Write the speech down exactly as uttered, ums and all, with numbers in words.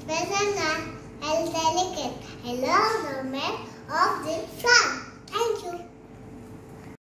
pleasant and delicate. I love the smell of the flower.